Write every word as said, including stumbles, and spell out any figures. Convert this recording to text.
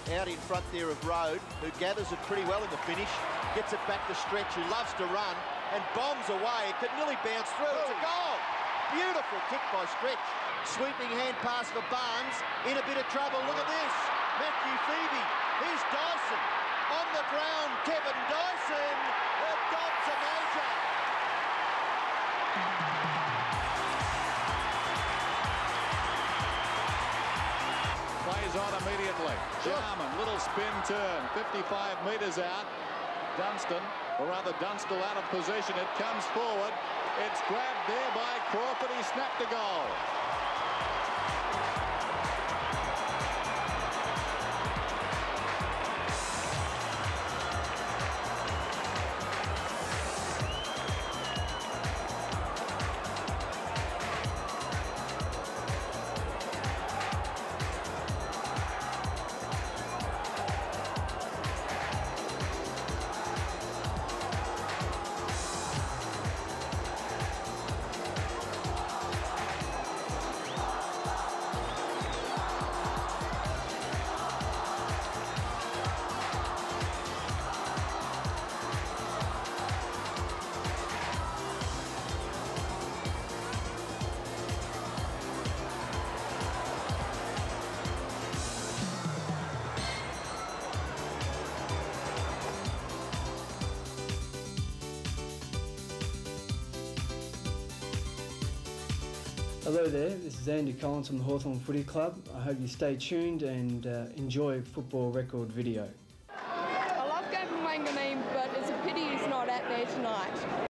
out in front there of Road, who gathers it pretty well in the finish, gets it back to Stretch, who loves to run, and bombs away. It could nearly bounce through. It's a goal. Beautiful kick by Stretch. Sweeping hand pass for Barnes. In a bit of trouble. Look at this. Matthew Phoebe. Here's Dyson. On the ground, Kevin Dyson. The Dob's a major. Plays on immediately. Jarman, little spin turn, fifty-five metres out. Dunstan, or rather Dunstall out of position. It comes forward. It's grabbed there by Crawford. He snapped a goal. Hello there, this is Andy Collins from the Hawthorn Footy Club. I hope you stay tuned and uh, enjoy Football Record Video.